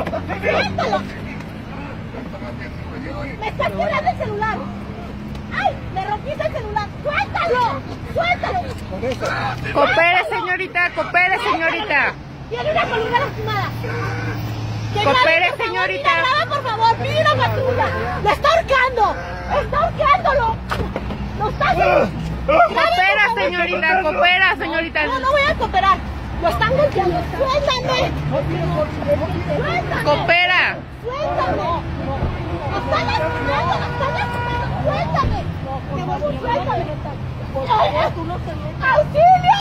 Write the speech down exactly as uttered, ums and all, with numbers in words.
¡Suéltalo! ¡Me estás tirando el celular! ¡Ay! ¡Me rompiste el celular! ¡Suéltalo! ¡Suéltalo! Coopere, señorita, coopere, señorita. Tiene una columna lastimada. Coopere, señorita. Graba, por favor, pide una patrulla. ¡Lo está ahorcando! ¡Está ahorcándolo! ¡Lo está haciendo! Coopera, señorita, coopera, señorita. No, no voy a cooperar. Lo están golpeando. ¡Suéltame! ¡Suéltame! Coopera. ¡Suéltame! ¡Lo están lastimando! ¡Lo están lastimando! ¡Suéltame! ¡Suéltame! ¡Auxilio!